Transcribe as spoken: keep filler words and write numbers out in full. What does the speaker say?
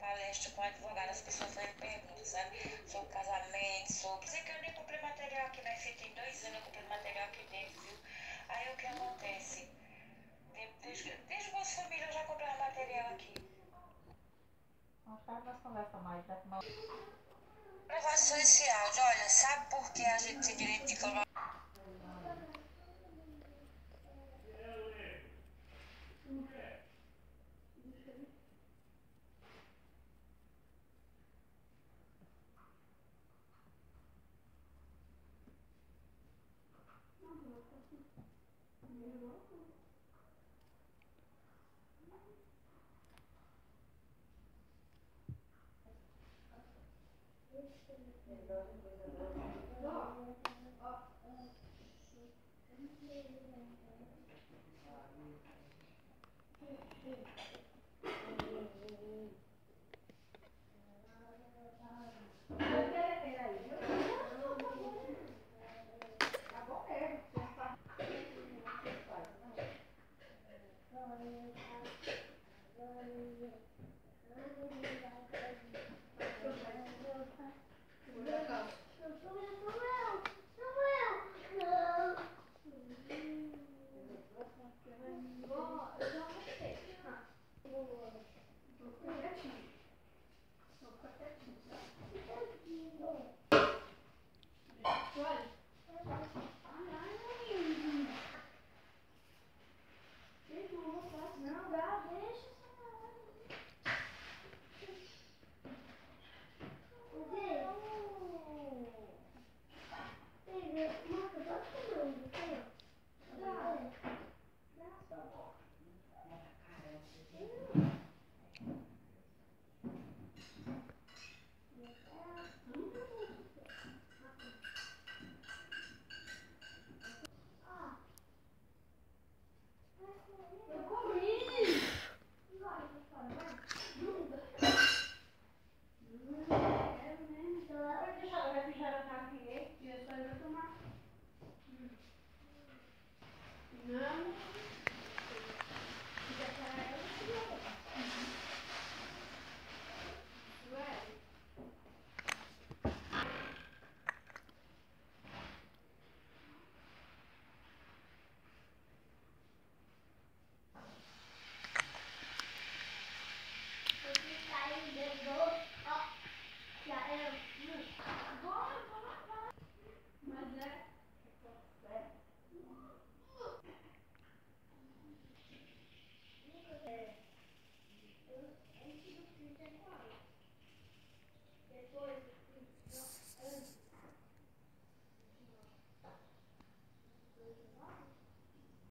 palestra com advogado, as pessoas fazem perguntas, sabe? Sobre casamento, sobre... Sei que eu nem comprei material aqui na F I, tem dois anos eu comprei material aqui dentro, viu? Aí o que acontece? Desde, desde Bolsa Família eu já comprei material aqui. Mais tarde nós conversamos mais, vai tomar... Negócio esse áudio, olha, sabe por que a gente tem direito de colocar... Não.